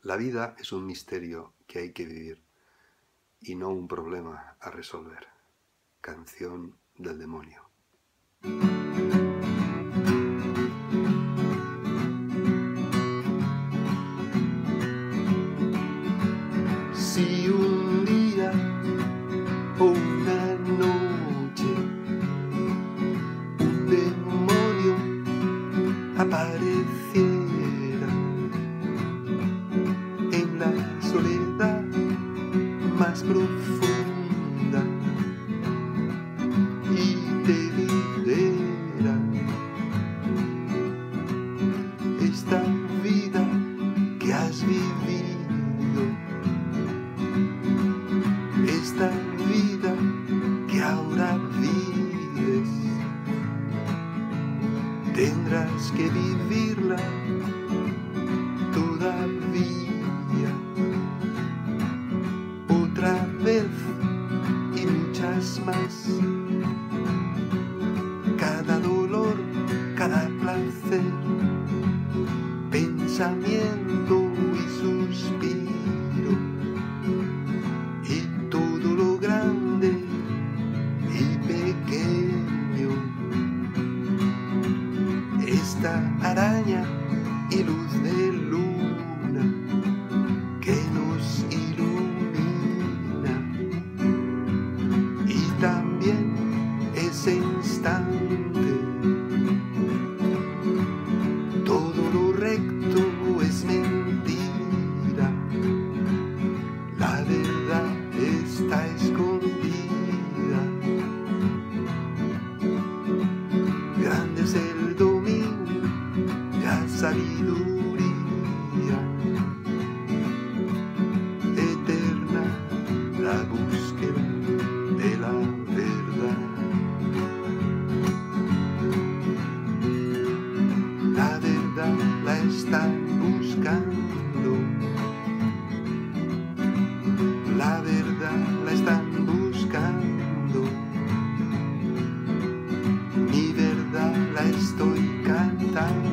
La vida es un misterio que hay que vivir y no un problema a resolver. Canción del demonio. Si un día o una noche un demonio apareciera en la soledad más profunda y te dijera: esta vida que has vivido, esta vida que ahora vives, tendrás que vivirla todavía, otra vez y muchas más. Cada dolor, cada placer, pensamiento y suspiro, y todo lo grande y pequeño, esta araña y luz de luna que nos ilumina, y también ese instante. Todo lo recto es mentira, la verdad está escondida. Grande es el dominio, la sabiduría, eterna la búsqueda de la verdad. La verdad la están buscando, la verdad la están buscando, mi verdad la estoy cantando.